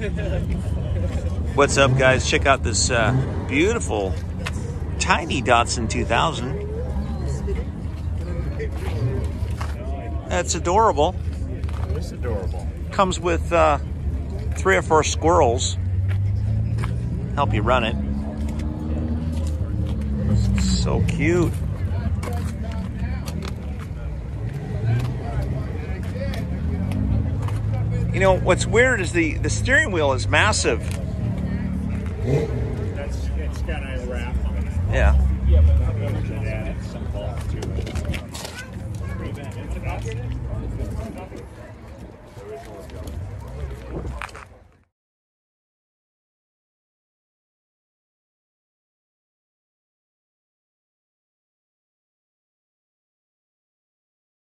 What's up, guys? Check out this beautiful, tiny Datsun 2000. That's adorable. It's adorable. Comes with 3 or 4 squirrels. Help you run it. So cute. You know, what's weird is the steering wheel is massive. It's kind of wrapped. Yeah.